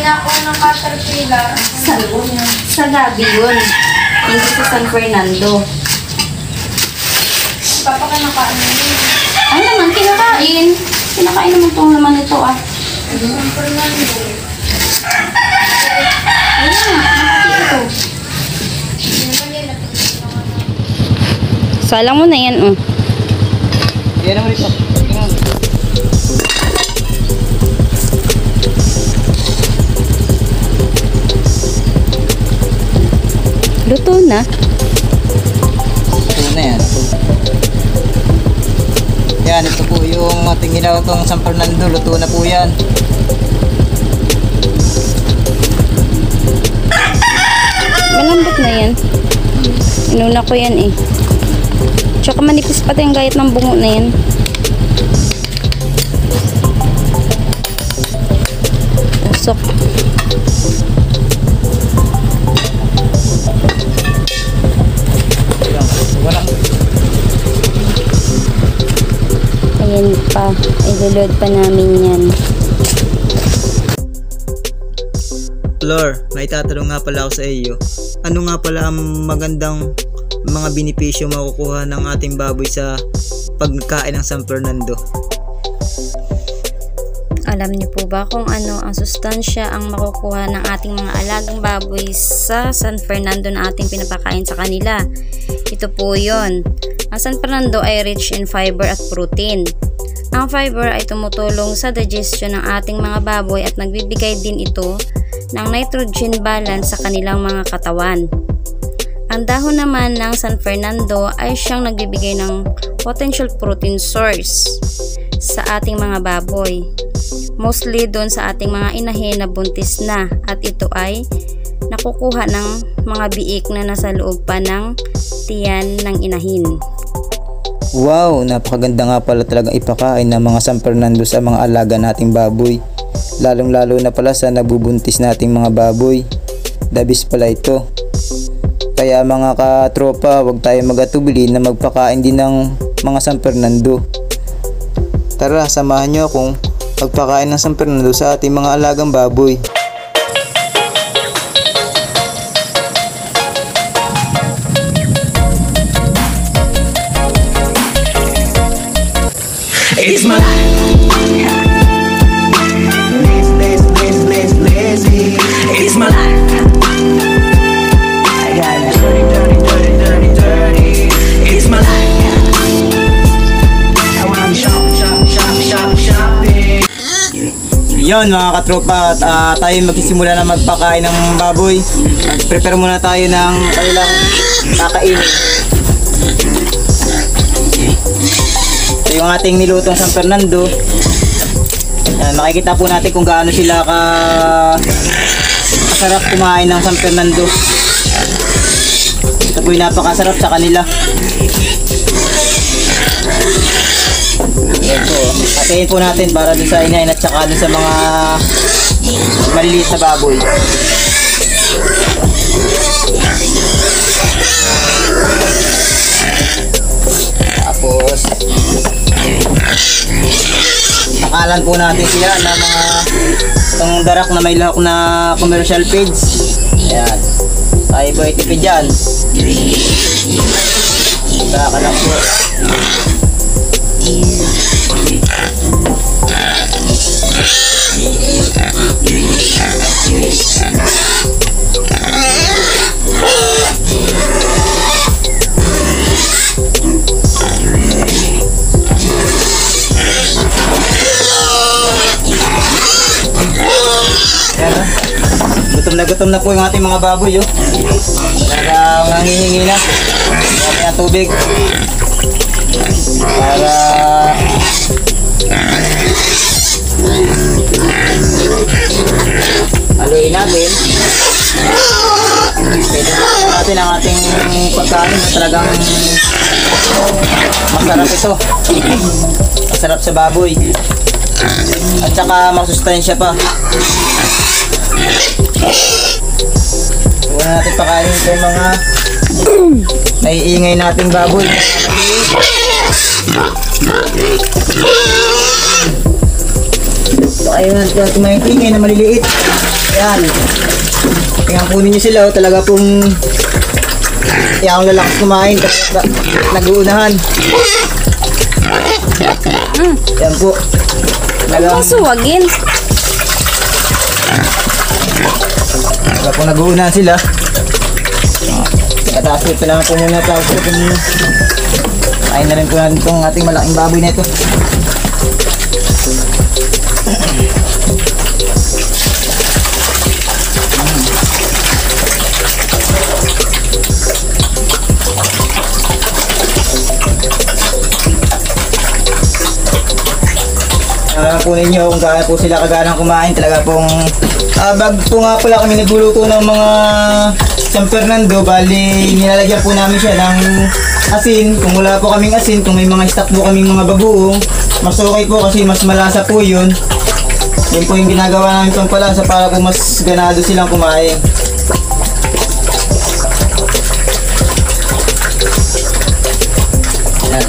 ako ng caterpillar. Sa Gabi yun. Hindi sa San Fernando. Papakanakain mo yun. Ay naman, kinakain. Kinakain naman itong laman ito ah. San Fernando. Ayun nga, nakati ito. Salang mo na yan oh. Yan naman ito. Luto na. Ito na yan. Yan, ito po yung ating ginawa itong San Fernando. Luto na po yan. Malambot na yan. Inuna ko yan eh. Tsaka manipis pati yung gayat ng bungo na yan. Usok. Ayan pa. Ilulod pa namin yan. Lord, may tatanong nga pala ako sa iyo. Ano nga pala ang magandang mga benepisyo makukuha ng ating baboy sa pagkain ng San Fernando? Alam niyo po ba kung ano ang sustansya ang makukuha ng ating mga alagang baboy sa San Fernando na ating pinapakain sa kanila? Ito po yun. Ang San Fernando ay rich in fiber at protein. Ang fiber ay tumutulong sa digestion ng ating mga baboy at nagbibigay din ito ng nitrogen balance sa kanilang mga katawan. Ang dahon naman ng San Fernando ay siyang nagbibigay ng potential protein source sa ating mga baboy. Mostly doon sa ating mga inahin na buntis na, at ito ay nakukuha ng mga biik na nasa loob pa ng tiyan ng inahin. Wow, napakaganda nga pala talagang ipakain ng mga San Fernando sa mga alaga nating baboy. Lalong-lalo na pala sa nabubuntis nating mga baboy. The best pala ito. Kaya mga katropa, huwag tayo magatubili na magpakain din ng mga San Fernando. Tara, samahan nyo akong magpakain ng San Fernando sa ating mga alagang baboy. It's my life. Lazy. It's my life. I got dirty. It's my life. I wanna shopping. Yon mga katropa, at tayo magsisimula na magpakain ng baboy. Prepare muna tayo ng kanilang kakainin. Ito yung ating nilutong San Fernando. Yan, makikita po natin kung gaano sila kasarap kumain ng San Fernando. Ito po yung napakasarap sa kanila. Yan po, patayin po natin para dun sa inahin at saka dun sa mga maliliit na baboy. Tapos nakalan po natin sila na mga itong darak na may lahok na commercial feeds. Ayan, tayo po itipid dyan. Saka lang po. Gutom na po yung ating mga baboy, oh. Talagang nangihingi na. Marami na tubig. Para haluin natin. Pwede natin ang ating pagkain. Talagang masarap ito. Masarap sa baboy. At saka masustansya pa. Huwag natin pakain ito mga naiingay nating baboy. Baka yun, tumayang ingay na maliliit. Yan. Tingnan po ninyo sila, oh, talaga pong yung lalakas kumain, nag-uunahan. Yan po. Huwag suwagin. Talaga po nag-uunahan sila. Kataas po lang po muna tapos po kain na rin po natin itong ating malaking baboy na ito. Po ninyo kung kaya po sila kaganang kumain, talaga pong bag po nga pala kami nagluluto ng mga San Fernando, bali nilalagyan po namin siya ng asin. Kung wala po kaming asin, kung may mga stock po kaming mga bagoong, mas okay po kasi mas malasa po yun. Yun po yung ginagawa namin pang palasa para po mas ganado silang kumain. Yan.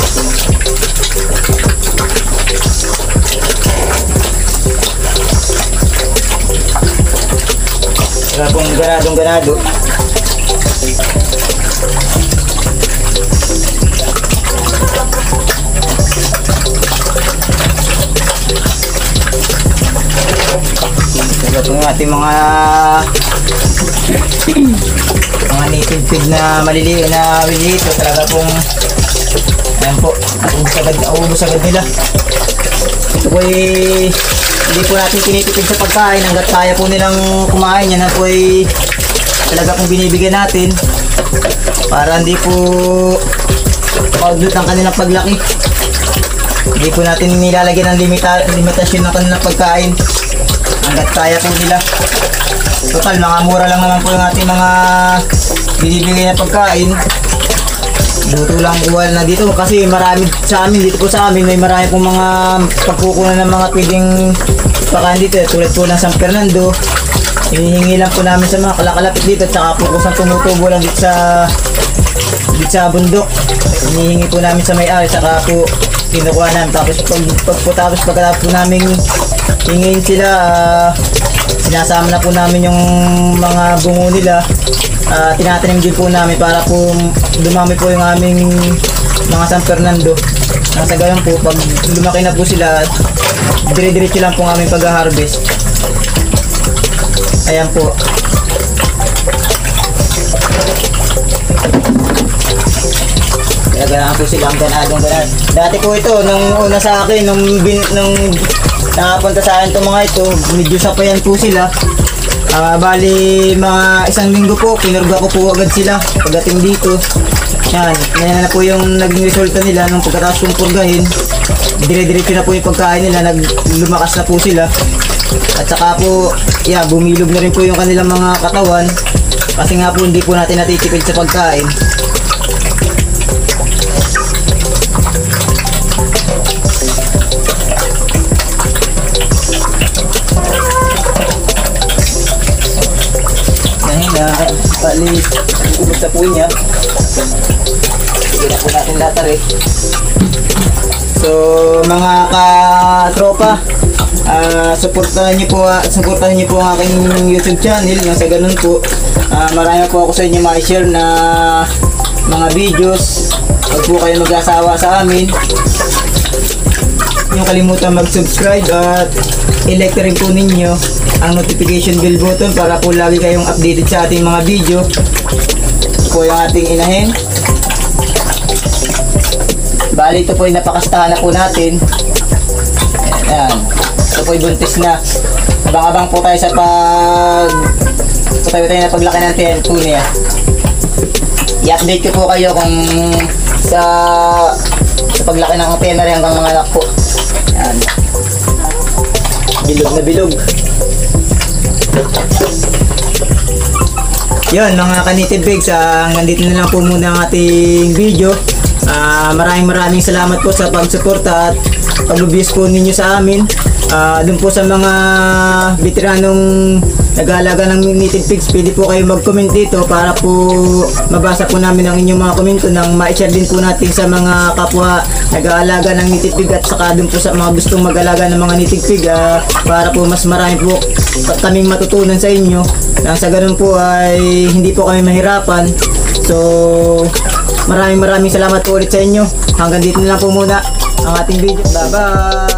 Wala pong ganadong-ganado. Ito yung ating mga native feed na maliliit na maliliit. So, talaga pong ayan po, naubos agad nila. Ito po hindi po natin tinitipid sa pagkain hanggat kaya po nilang kumain. Yan na po ay talaga pong binibigyan natin para hindi po maudlot ang kanilang paglaki. Hindi po natin nilalagyan ng limitasyon ng kanilang pagkain hanggat kaya po nila. Total, mga mura lang naman po yung ating mga binibigay na pagkain. Luto lang buwal na dito kasi marami sa amin, dito po sa amin may marami pong mga pagkukunan ng mga pwedeng pagkain dito, tulad po ng San Fernando. Hinihingi lang po namin sa mga kalakalapit dito at saka po kusang tumutubo lang dito sa bundok. Hinihingi po namin sa may-ari, saka po kinukuha namin. Tapos pagkatapos po namin hingin sila, sinasama na po namin yung mga bungo nila. Tinatanim din po namin para po dumami po yung aming mga San Fernando. Nasa gayon po, pag lumaki na po sila, dire-diretso lang po ang aming pag-harvest. Ayan po. Kaya po sila ang ganadong ganad. Dati po ito, nung una sa akin, nung nakapunta sa akin itong mga ito, medyo sapayan po sila. Bali mga isang linggo po, pinurga ko po agad sila pagdating dito. Yan na po yung naging resulta nila nung pagkatapos kong purgahin. Dire-diretso na po yung pagkain nila, lumakas na po sila. At saka po, bumilog na rin po yung kanilang mga katawan. Kasi nga po hindi po natin natitipid sa pagkain. Bali, ubos na po niya. Hindi na po natin latarit. So, mga katropa, supportahan niyo po ang aking YouTube channel. Nang sa ganun po, marami po ako sa inyo ma-share na mga videos. Huwag po kayo mag-asawa sa amin. Huwag kalimutan mag-subscribe at i-like rin po ninyo ang notification bell button para po lagi kayong updated sa ating mga video. Ito po yung ating inahin. Bali, ito po yung napakastahan na po natin. Ayan. Ito po yung buntis na. Abang-abang po tayo sa tayo na paglaki ng tiyan po niya. I-update ko po kayo kung sa paglaki ng tenary hanggang mga anak po. Ayan. Bilog na bilog. Yun mga ka-native pigs, nandito na lang po muna ang ating video. Maraming salamat po sa pagsuporta at pag-views po ninyo sa amin. Dun po sa mga veteranong nag-aalaga ng native pigs, pwede po kayo mag-comment dito para po mabasa po namin ang inyong mga komento nang ma-share din po natin sa mga kapwa nag-aalaga ng native pig at saka dun po sa mga gustong mag-alaga ng mga native pig para po mas marami po kaming matutunan sa inyo nang sa ganun po ay hindi po kami mahirapan. So maraming salamat po ulit sa inyo. Hanggang dito na lang po muna ang ating video. Bye bye!